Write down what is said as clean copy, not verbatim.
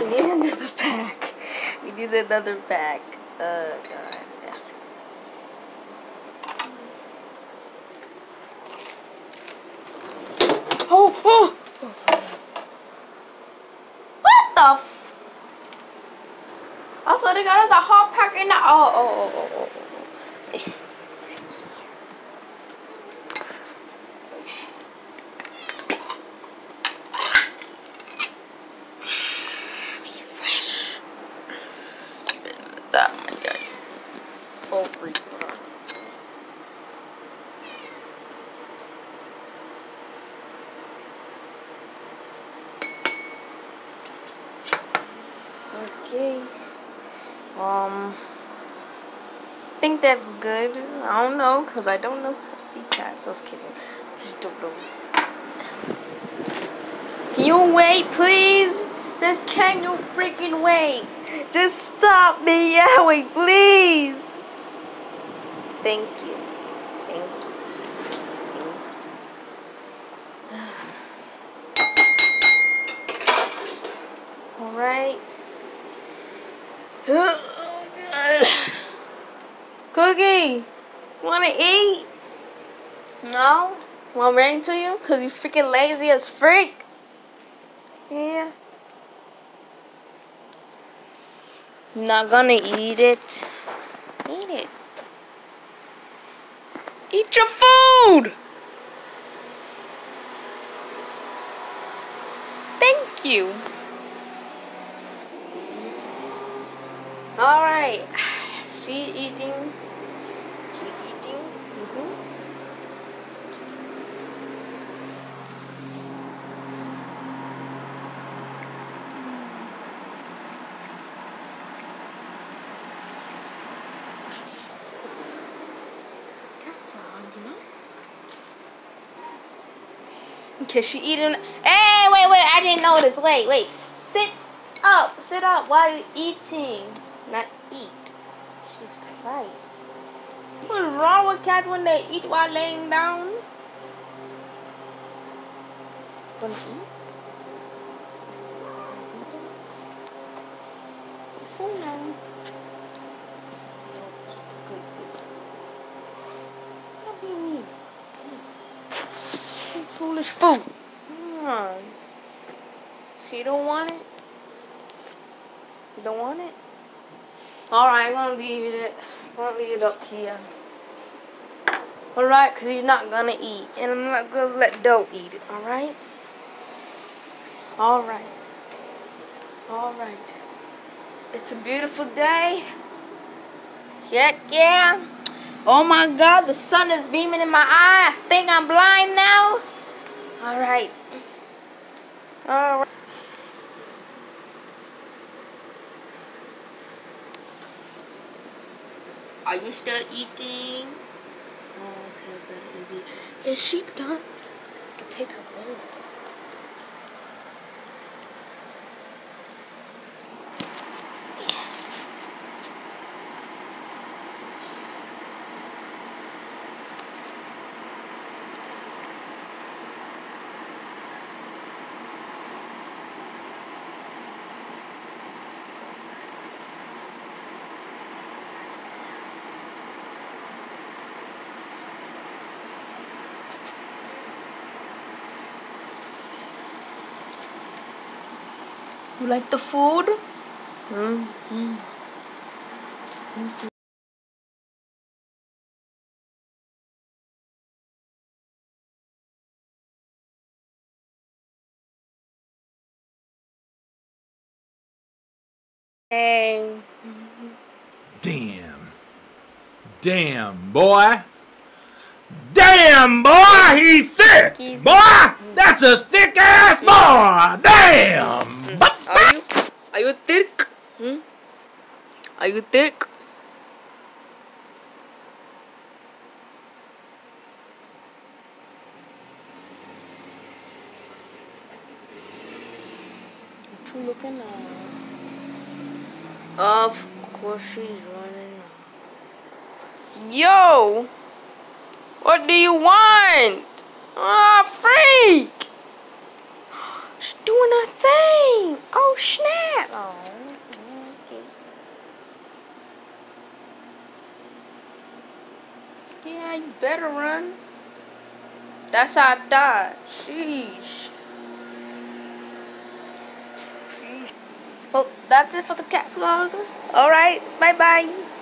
need another pack. We need another pack. God. Oh! What the f? I swear to God, there's a hot pack in the. Oh. Refresh. That my guy. Oh, freak. Okay. I think that's good. I don't know, cause I don't know how to eat cats. Just kidding. Just don't know. Can you wait, please? Just can you freaking wait? Just stop me yelling, please. Thank you. Thank you. All right. Oh, God. Cookie, wanna eat? No? Want me bring to you? Cause you freaking lazy as freak. Yeah. I'm not gonna eat it. Eat it. Eat your food! Thank you. Alright. She's eating. Okay, she eating. Hey, wait, I didn't notice. Wait. Sit up while you're eating. Not eat. Jesus Christ. What's wrong with cats when they eat while laying down? Wanna eat? Oh no. What do you mean? Foolish fool. Come on. So you don't want it? You don't want it? Alright, I'm gonna leave it up here. Alright, because he's not gonna eat. And I'm not gonna let Doe eat it. Alright? Alright. It's a beautiful day. Heck yeah. Oh my God, the sun is beaming in my eye. I think I'm blind now. Alright. Are you still eating? Oh, okay, baby. Is she done? I can take her bowl. You like the food? Dang. Damn, boy. Damn, boy, he's thick. Boy, that's a thick ass boy. Damn. Are you thick? Are you thick? What you looking at? Of course she's running. Yo! What do you want? Ah, freak! She's doing her thing. Oh, snap. Oh, okay. Yeah, you better run. That's how I died. Sheesh. Well, that's it for the cat vlog. Alright, bye-bye.